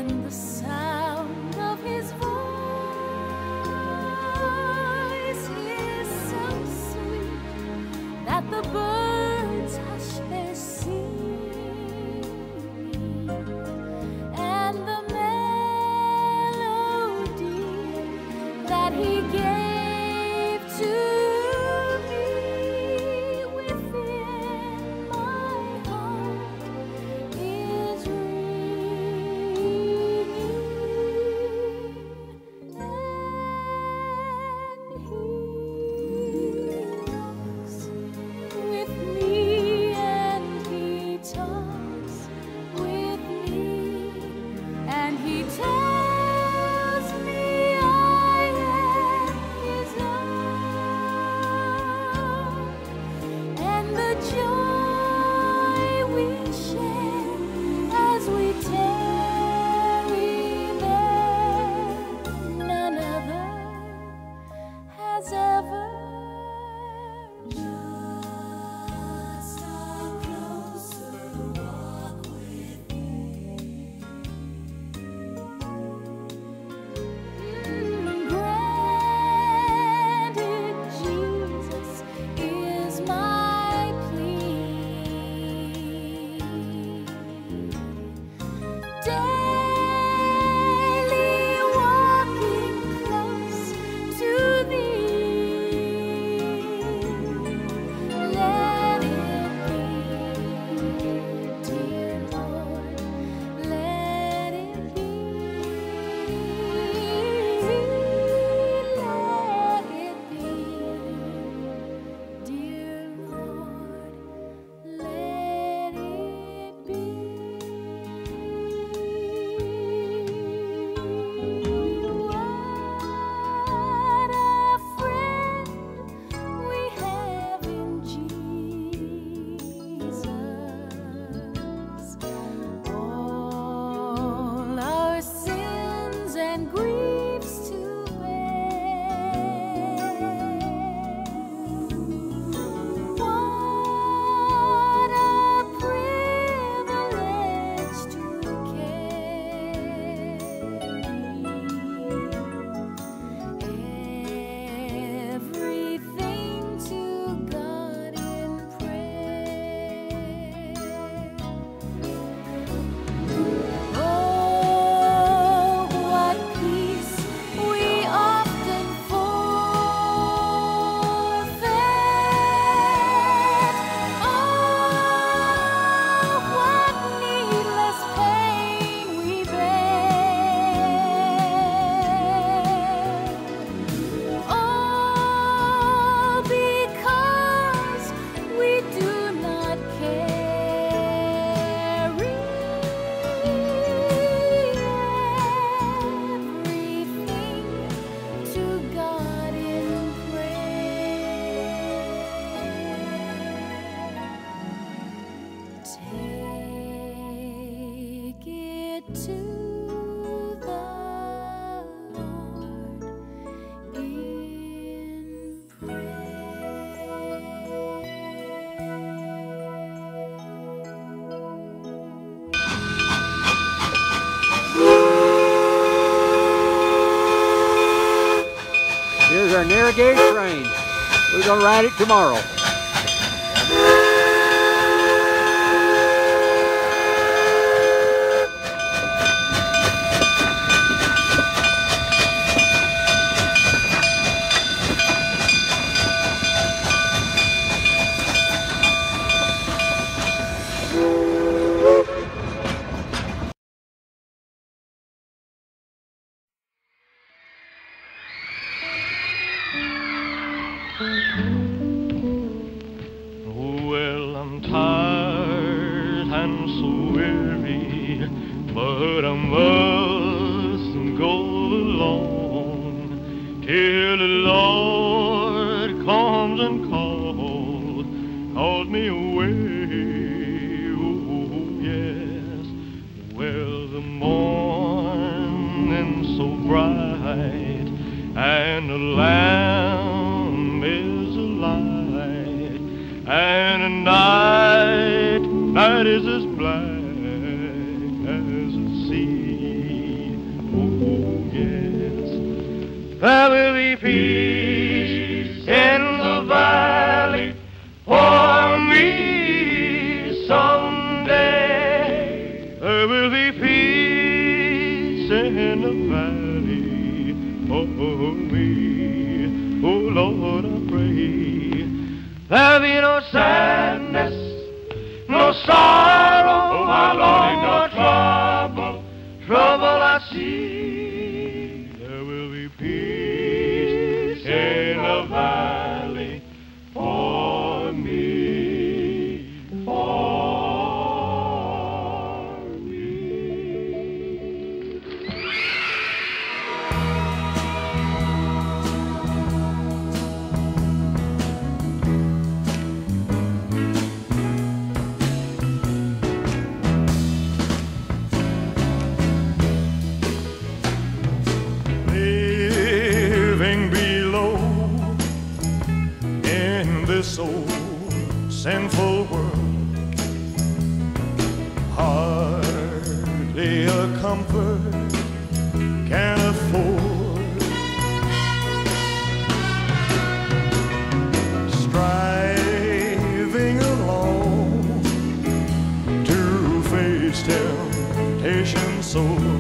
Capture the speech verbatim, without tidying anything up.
and the sound of his voice is so sweet that the birds hush their singing, and the melody that he gave to me within my heart is ringing, and he walks with me and he talks with me and he tells me I am his own, and the joy we share as we tarry there, none other has ever just a closer walk with granted, Jesus is my plea. Daily walking close to thee, let it be, dear Lord, let it be, let it be, dear Lord, let it be. What a friend we have in Jesus. All our sins and griefs to bear. What a privilege to carry everything to God in prayer. Oh, what peace we often forfeit. Oh, what needless pain we bear. All because we do not carry everything to God in prayer. Take it to the Lord in prayer. Here's our Narragansett train. We're gonna ride it tomorrow. Well, I'm tired and so weary, but I must go along till the Lord comes and calls, calls me away. Oh, yes. Well, the morning's so bright and the Lamb is alive, and the night, night is as black as the sea. There will be peace in the valley for me someday. There will be peace in the valley for me. Oh Lord, I pray. There'll be no sadness, no sorrow, my Lord, no trouble, trouble I see. There will be peace in the valley for me, for me. Living below in this old sinful world, hardly a comfort can afford. Striving alone to face temptation sore.